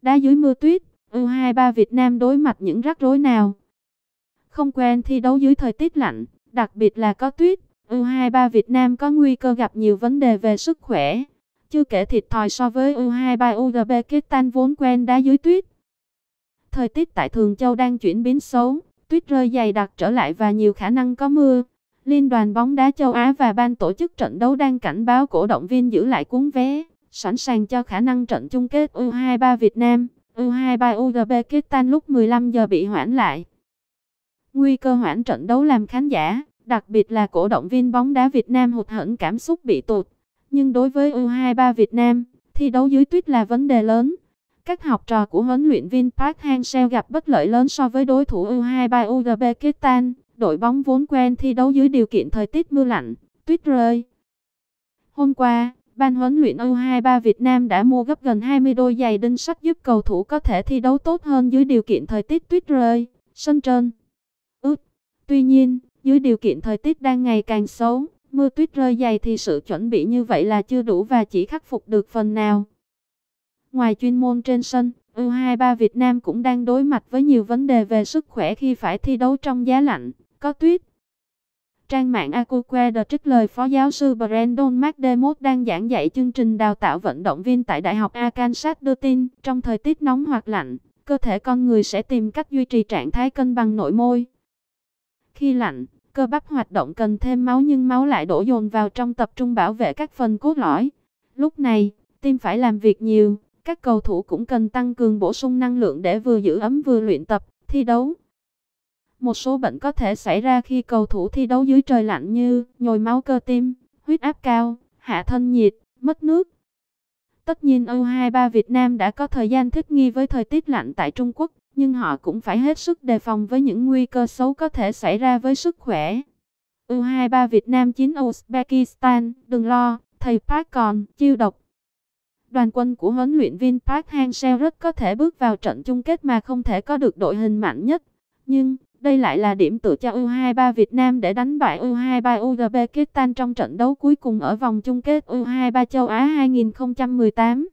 Đá dưới mưa tuyết, U23 Việt Nam đối mặt những rắc rối nào? Không quen thi đấu dưới thời tiết lạnh, đặc biệt là có tuyết, U23 Việt Nam có nguy cơ gặp nhiều vấn đề về sức khỏe. Chưa kể thiệt thòi so với U23 Uzbekistan vốn quen đá dưới tuyết. Thời tiết tại Thường Châu đang chuyển biến xấu, tuyết rơi dày đặc trở lại và nhiều khả năng có mưa. Liên đoàn bóng đá châu Á và ban tổ chức trận đấu đang cảnh báo cổ động viên giữ lại cuốn vé, sẵn sàng cho khả năng trận chung kết U23 Việt Nam, U23 Uzbekistan lúc 15 giờ bị hoãn lại. Nguy cơ hoãn trận đấu làm khán giả, đặc biệt là cổ động viên bóng đá Việt Nam hụt hẫng cảm xúc bị tụt. Nhưng đối với U23 Việt Nam, thi đấu dưới tuyết là vấn đề lớn. Các học trò của huấn luyện viên Park Hang-seo gặp bất lợi lớn so với đối thủ U23 Uzbekistan, đội bóng vốn quen thi đấu dưới điều kiện thời tiết mưa lạnh, tuyết rơi. Hôm qua, ban huấn luyện U23 Việt Nam đã mua gấp gần 20 đôi giày đinh sắt giúp cầu thủ có thể thi đấu tốt hơn dưới điều kiện thời tiết tuyết rơi, sân trơn. Tuy nhiên, dưới điều kiện thời tiết đang ngày càng xấu, mưa tuyết rơi dày thì sự chuẩn bị như vậy là chưa đủ và chỉ khắc phục được phần nào. Ngoài chuyên môn trên sân, U23 Việt Nam cũng đang đối mặt với nhiều vấn đề về sức khỏe khi phải thi đấu trong giá lạnh, có tuyết. Trang mạng Akuqueda trích lời Phó giáo sư Brandon McDermott đang giảng dạy chương trình đào tạo vận động viên tại Đại học Arkansas đưa tin, trong thời tiết nóng hoặc lạnh, cơ thể con người sẽ tìm cách duy trì trạng thái cân bằng nội môi. Khi lạnh, cơ bắp hoạt động cần thêm máu nhưng máu lại đổ dồn vào trong tập trung bảo vệ các phần cốt lõi. Lúc này, tim phải làm việc nhiều, các cầu thủ cũng cần tăng cường bổ sung năng lượng để vừa giữ ấm vừa luyện tập, thi đấu. Một số bệnh có thể xảy ra khi cầu thủ thi đấu dưới trời lạnh như nhồi máu cơ tim, huyết áp cao, hạ thân nhiệt, mất nước. Tất nhiên U23 Việt Nam đã có thời gian thích nghi với thời tiết lạnh tại Trung Quốc, nhưng họ cũng phải hết sức đề phòng với những nguy cơ xấu có thể xảy ra với sức khỏe. U23 Việt Nam 9 Uzbekistan, đừng lo, thầy Park còn chiêu độc. Đoàn quân của huấn luyện viên Park Hang-seo rất có thể bước vào trận chung kết mà không thể có được đội hình mạnh nhất. Nhưng, đây lại là điểm tựa cho U23 Việt Nam để đánh bại U23 Uzbekistan trong trận đấu cuối cùng ở vòng chung kết U23 châu Á 2018.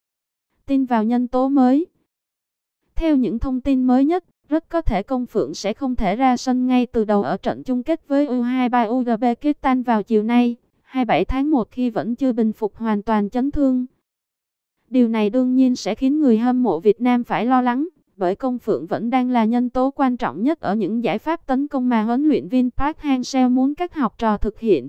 Tin vào nhân tố mới. Theo những thông tin mới nhất, rất có thể Công Phượng sẽ không thể ra sân ngay từ đầu ở trận chung kết với U23 Uzbekistan vào chiều nay, 27 tháng 1 khi vẫn chưa bình phục hoàn toàn chấn thương. Điều này đương nhiên sẽ khiến người hâm mộ Việt Nam phải lo lắng, bởi Công Phượng vẫn đang là nhân tố quan trọng nhất ở những giải pháp tấn công mà huấn luyện viên Park Hang-seo muốn các học trò thực hiện.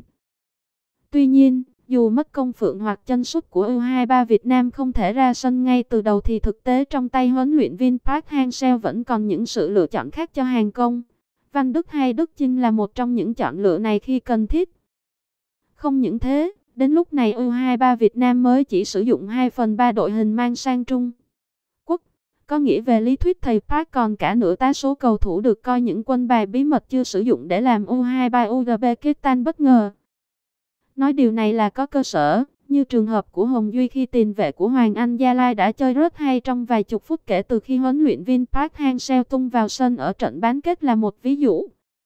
Tuy nhiên, dù mất Công Phượng hoặc chân sút của U23 Việt Nam không thể ra sân ngay từ đầu thì thực tế trong tay huấn luyện viên Park Hang-seo vẫn còn những sự lựa chọn khác cho hàng công. Văn Đức hay Đức Chinh là một trong những chọn lựa này khi cần thiết. Không những thế, đến lúc này U23 Việt Nam mới chỉ sử dụng 2/3 đội hình mang sang Trung Quốc. Có nghĩa về lý thuyết thầy Park còn cả nửa tá số cầu thủ được coi những quân bài bí mật chưa sử dụng để làm U23 Uzbekistan bất ngờ. Nói điều này là có cơ sở, như trường hợp của Hồng Duy khi tiền vệ của Hoàng Anh Gia Lai đã chơi rất hay trong vài chục phút kể từ khi huấn luyện viên Park Hang-seo tung vào sân ở trận bán kết là một ví dụ.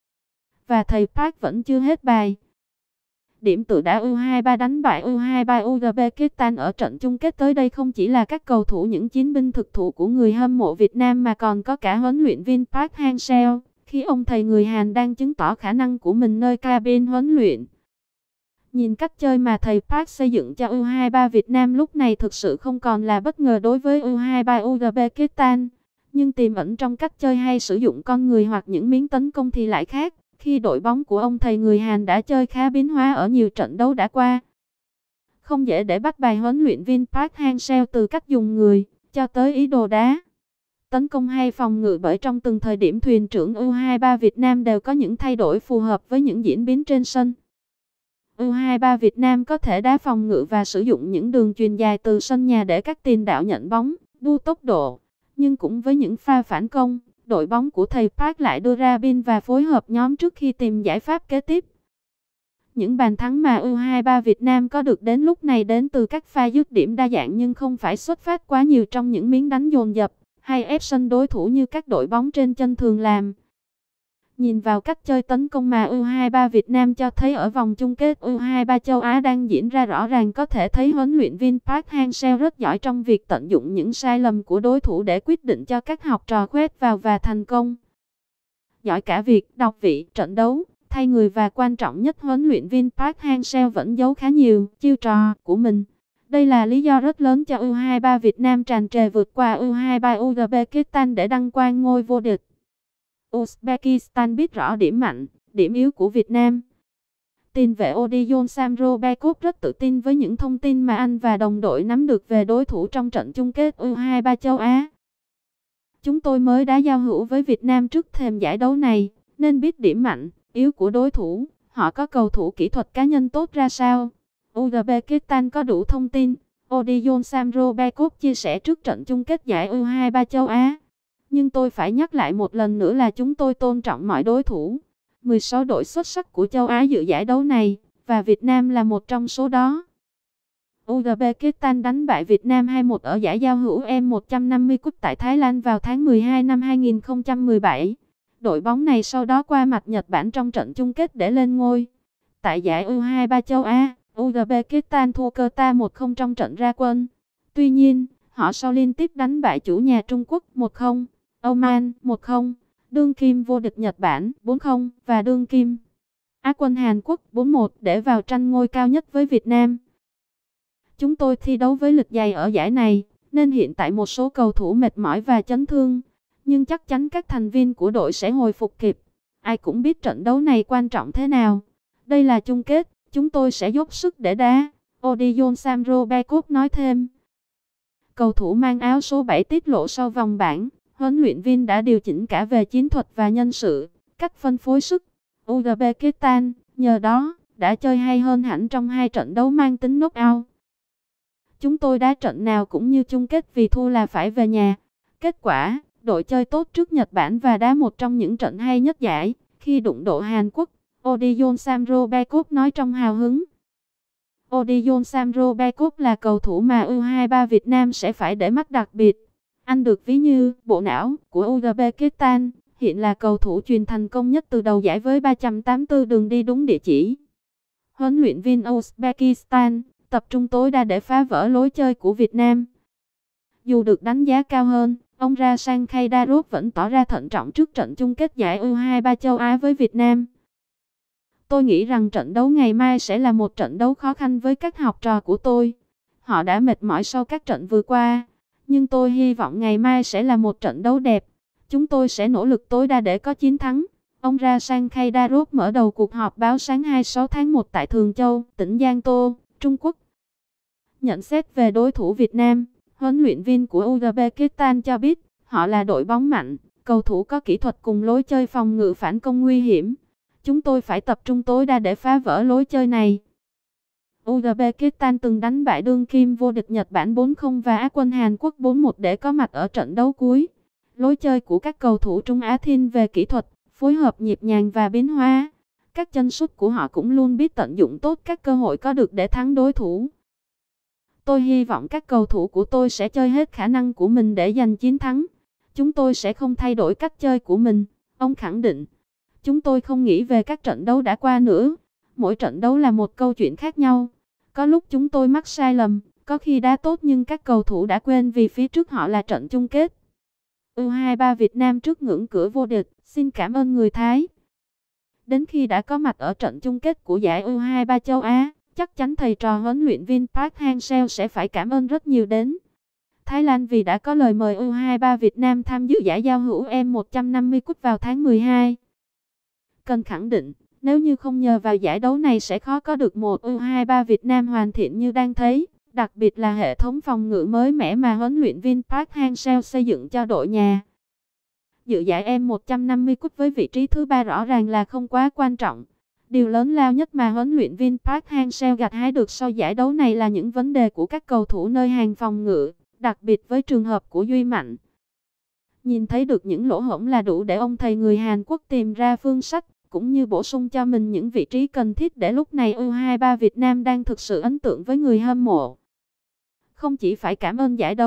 Và thầy Park vẫn chưa hết bài. Điểm tựa đá U23 đánh bại U23 Uzbekistan ở trận chung kết tới đây không chỉ là các cầu thủ những chiến binh thực thụ của người hâm mộ Việt Nam mà còn có cả huấn luyện viên Park Hang-seo, khi ông thầy người Hàn đang chứng tỏ khả năng của mình nơi cabin huấn luyện. Nhìn cách chơi mà thầy Park xây dựng cho U23 Việt Nam lúc này thực sự không còn là bất ngờ đối với U23 Uzbekistan. Nhưng tiềm ẩn trong cách chơi hay sử dụng con người hoặc những miếng tấn công thì lại khác, khi đội bóng của ông thầy người Hàn đã chơi khá biến hóa ở nhiều trận đấu đã qua. Không dễ để bắt bài huấn luyện viên Park Hang-seo từ cách dùng người, cho tới ý đồ đá, tấn công hay phòng ngự bởi trong từng thời điểm thuyền trưởng U23 Việt Nam đều có những thay đổi phù hợp với những diễn biến trên sân. U23 Việt Nam có thể đá phòng ngự và sử dụng những đường chuyền dài từ sân nhà để các tiền đạo nhận bóng, đua tốc độ. Nhưng cũng với những pha phản công, đội bóng của thầy Park lại đưa ra biên và phối hợp nhóm trước khi tìm giải pháp kế tiếp. Những bàn thắng mà U23 Việt Nam có được đến lúc này đến từ các pha dứt điểm đa dạng nhưng không phải xuất phát quá nhiều trong những miếng đánh dồn dập hay ép sân đối thủ như các đội bóng trên chân thường làm. Nhìn vào cách chơi tấn công mà U23 Việt Nam cho thấy ở vòng chung kết U23 châu Á đang diễn ra, rõ ràng có thể thấy huấn luyện viên Park Hang-seo rất giỏi trong việc tận dụng những sai lầm của đối thủ để quyết định cho các học trò khoét vào và thành công. Giỏi cả việc đọc vị trận đấu, thay người, và quan trọng nhất, huấn luyện viên Park Hang-seo vẫn giấu khá nhiều chiêu trò của mình. Đây là lý do rất lớn cho U23 Việt Nam tràn trề vượt qua U23 Uzbekistan để đăng quang ngôi vô địch. Uzbekistan biết rõ điểm mạnh, điểm yếu của Việt Nam. Tiền vệ Odion Samro-Bekov rất tự tin với những thông tin mà anh và đồng đội nắm được về đối thủ trong trận chung kết U23 châu Á. Chúng tôi mới đá giao hữu với Việt Nam trước thềm giải đấu này, nên biết điểm mạnh, yếu của đối thủ, họ có cầu thủ kỹ thuật cá nhân tốt ra sao. Uzbekistan có đủ thông tin, Odion Samro-Bekov chia sẻ trước trận chung kết giải U23 châu Á. Nhưng tôi phải nhắc lại một lần nữa là chúng tôi tôn trọng mọi đối thủ. 16 đội xuất sắc của châu Á dự giải đấu này, và Việt Nam là một trong số đó. Uzbekistan đánh bại Việt Nam 2-1 ở giải giao hữu M150 Cup tại Thái Lan vào tháng 12 năm 2017. Đội bóng này sau đó qua mặt Nhật Bản trong trận chung kết để lên ngôi. Tại giải U23 châu Á, Uzbekistan thua Qatar 1-0 trong trận ra quân. Tuy nhiên, họ sau liên tiếp đánh bại chủ nhà Trung Quốc 1-0, Oman 1-0, đương kim vô địch Nhật Bản 4-0 và đương kim Á quân Hàn Quốc 4-1 để vào tranh ngôi cao nhất với Việt Nam. Chúng tôi thi đấu với lịch dày ở giải này, nên hiện tại một số cầu thủ mệt mỏi và chấn thương. Nhưng chắc chắn các thành viên của đội sẽ hồi phục kịp. Ai cũng biết trận đấu này quan trọng thế nào. Đây là chung kết, chúng tôi sẽ dốc sức để đá, Odion Samro-Bekov nói thêm. Cầu thủ mang áo số 7 tiết lộ sau vòng bảng, huấn luyện viên đã điều chỉnh cả về chiến thuật và nhân sự, cách phân phối sức. Uzbekistan, nhờ đó, đã chơi hay hơn hẳn trong hai trận đấu mang tính knock-out. Chúng tôi đá trận nào cũng như chung kết, vì thua là phải về nhà. Kết quả, đội chơi tốt trước Nhật Bản và đá một trong những trận hay nhất giải, khi đụng độ Hàn Quốc, Odion Samro-Bekov nói trong hào hứng. Odion Samro-Bekov là cầu thủ mà U23 Việt Nam sẽ phải để mắt đặc biệt. Anh được ví như bộ não của Uzbekistan, hiện là cầu thủ chuyền thành công nhất từ đầu giải với 384 đường đi đúng địa chỉ. Huấn luyện viên Uzbekistan tập trung tối đa để phá vỡ lối chơi của Việt Nam. Dù được đánh giá cao hơn, ông Rasan Khaidarov vẫn tỏ ra thận trọng trước trận chung kết giải U23 châu Á với Việt Nam. Tôi nghĩ rằng trận đấu ngày mai sẽ là một trận đấu khó khăn với các học trò của tôi. Họ đã mệt mỏi sau các trận vừa qua, nhưng tôi hy vọng ngày mai sẽ là một trận đấu đẹp. Chúng tôi sẽ nỗ lực tối đa để có chiến thắng. Ông Rasan Khaidarov mở đầu cuộc họp báo sáng 26 tháng 1 tại Thường Châu, tỉnh Giang Tô, Trung Quốc. Nhận xét về đối thủ Việt Nam, huấn luyện viên của Uzbekistan cho biết, họ là đội bóng mạnh, cầu thủ có kỹ thuật cùng lối chơi phòng ngự phản công nguy hiểm. Chúng tôi phải tập trung tối đa để phá vỡ lối chơi này. Uzbekistan từng đánh bại đương kim vô địch Nhật Bản 4-0 và Á quân Hàn Quốc 4-1 để có mặt ở trận đấu cuối. Lối chơi của các cầu thủ Trung Á thiên về kỹ thuật, phối hợp nhịp nhàng và biến hóa. Các chân sút của họ cũng luôn biết tận dụng tốt các cơ hội có được để thắng đối thủ. Tôi hy vọng các cầu thủ của tôi sẽ chơi hết khả năng của mình để giành chiến thắng. Chúng tôi sẽ không thay đổi cách chơi của mình, ông khẳng định. Chúng tôi không nghĩ về các trận đấu đã qua nữa. Mỗi trận đấu là một câu chuyện khác nhau. Có lúc chúng tôi mắc sai lầm, có khi đá tốt nhưng các cầu thủ đã quên vì phía trước họ là trận chung kết. U23 Việt Nam trước ngưỡng cửa vô địch, xin cảm ơn người Thái. Đến khi đã có mặt ở trận chung kết của giải U23 châu Á, chắc chắn thầy trò huấn luyện viên Park Hang-seo sẽ phải cảm ơn rất nhiều đến Thái Lan vì đã có lời mời U23 Việt Nam tham dự giải giao hữu M150 Cup vào tháng 12. Cần khẳng định, nếu như không nhờ vào giải đấu này sẽ khó có được một U23 Việt Nam hoàn thiện như đang thấy, đặc biệt là hệ thống phòng ngự mới mẻ mà huấn luyện viên Park Hang-seo xây dựng cho đội nhà. Dự giải M150 Cup với vị trí thứ 3 rõ ràng là không quá quan trọng. Điều lớn lao nhất mà huấn luyện viên Park Hang-seo gặt hái được sau giải đấu này là những vấn đề của các cầu thủ nơi hàng phòng ngự, đặc biệt với trường hợp của Duy Mạnh. Nhìn thấy được những lỗ hổng là đủ để ông thầy người Hàn Quốc tìm ra phương sách, cũng như bổ sung cho mình những vị trí cần thiết để lúc này U23 Việt Nam đang thực sự ấn tượng với người hâm mộ. Không chỉ phải cảm ơn giải đấu,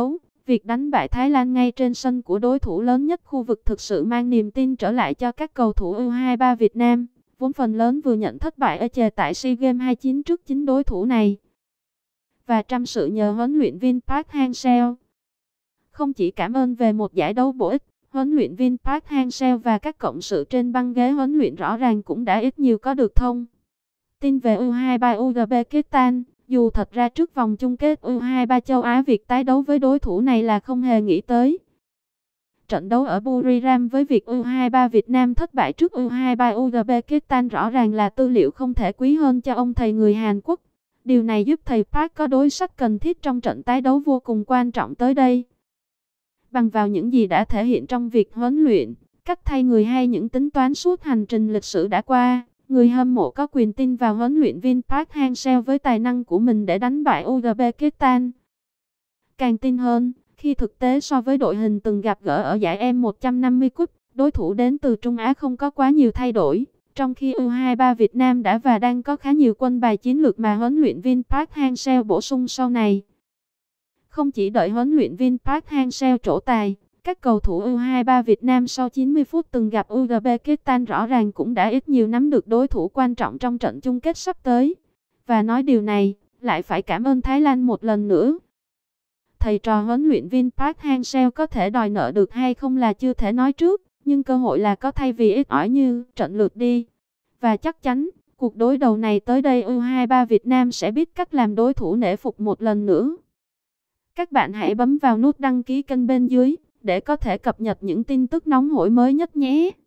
Việc đánh bại Thái Lan ngay trên sân của đối thủ lớn nhất khu vực thực sự mang niềm tin trở lại cho các cầu thủ U23 Việt Nam, vốn phần lớn vừa nhận thất bại ở chề tại SEA Games 29 trước chính đối thủ này. Và trăm sự nhờ huấn luyện viên Park Hang-seo. Không chỉ cảm ơn về một giải đấu bổ ích, huấn luyện viên Park Hang-seo và các cộng sự trên băng ghế huấn luyện rõ ràng cũng đã ít nhiều có được thông tin về U23 Uzbekistan. Dù thật ra trước vòng chung kết U23 châu Á việc tái đấu với đối thủ này là không hề nghĩ tới. Trận đấu ở Buriram với việc U23 Việt Nam thất bại trước U23 Uzbekistan rõ ràng là tư liệu không thể quý hơn cho ông thầy người Hàn Quốc. Điều này giúp thầy Park có đối sách cần thiết trong trận tái đấu vô cùng quan trọng tới đây. Bằng vào những gì đã thể hiện trong việc huấn luyện, cách thay người hay những tính toán suốt hành trình lịch sử đã qua, người hâm mộ có quyền tin vào huấn luyện viên Park Hang-seo với tài năng của mình để đánh bại Uzbekistan. Càng tin hơn, khi thực tế so với đội hình từng gặp gỡ ở giải M150 Cup, đối thủ đến từ Trung Á không có quá nhiều thay đổi, trong khi U23 Việt Nam đã và đang có khá nhiều quân bài chiến lược mà huấn luyện viên Park Hang-seo bổ sung sau này. Không chỉ đợi huấn luyện viên Park Hang-seo trổ tài, các cầu thủ U23 Việt Nam sau 90 phút từng gặp Uzbekistan rõ ràng cũng đã ít nhiều nắm được đối thủ quan trọng trong trận chung kết sắp tới. Và nói điều này, lại phải cảm ơn Thái Lan một lần nữa. Thầy trò huấn luyện viên Park Hang-seo có thể đòi nợ được hay không là chưa thể nói trước, nhưng cơ hội là có thay vì ít ỏi như trận lượt đi. Và chắc chắn, cuộc đối đầu này tới đây U23 Việt Nam sẽ biết cách làm đối thủ nể phục một lần nữa. Các bạn hãy bấm vào nút đăng ký kênh bên dưới để có thể cập nhật những tin tức nóng hổi mới nhất nhé.